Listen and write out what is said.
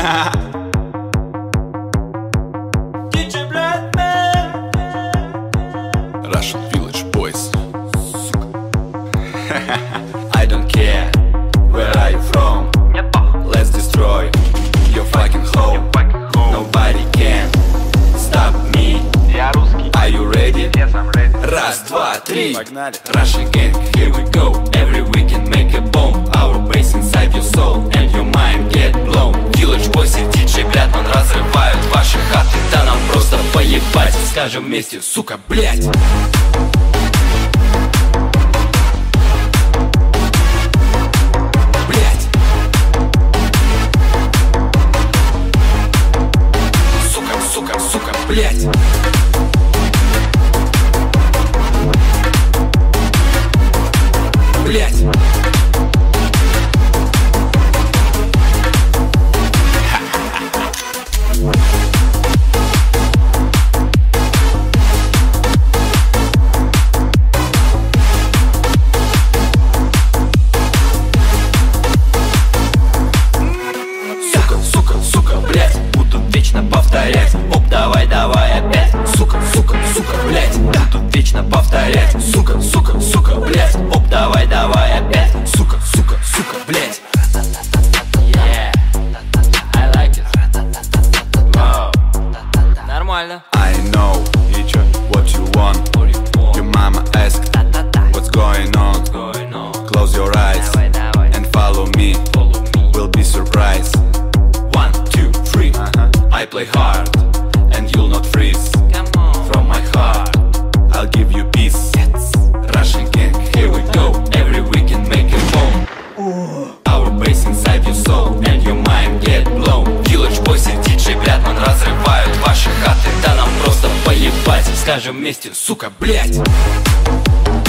Russian Village Boys. I don't care where are you from. Let's destroy your fucking home. Nobody can stop me. Are you ready? Yes, I'm ready. Раз, два, три. Russian gang, here we go. Every weekend make a bomb. Our bass inside your soul and your mind get blown. Village Boys и DJ Блятман разрывают ваши хаты. Да нам просто поебать. Скажем вместе, сука, блять. Сука, блять. Блять. Сука, блять. Буду вечно повторять. Оп, давай опять. Сука, блять. Буду вечно повторять. Сука, блять. Оп, давай опять. Сука, блять. Yeah, I like it. Wow. Нормально. I know what you want. Your mama asked what's going on. Close your eyes Давай. and follow me. We'll be surprised. 1, 2, 3. I play hard and you'll not freeze. Come on. From my heart I'll give you peace. Russian gang, here we go. Every weekend make it home. Our bass inside your soul and your mind get blown. Village Boys и DJ Блятман разрывают ваши хаты. Да нам просто поебать. Скажем вместе, сука, блять.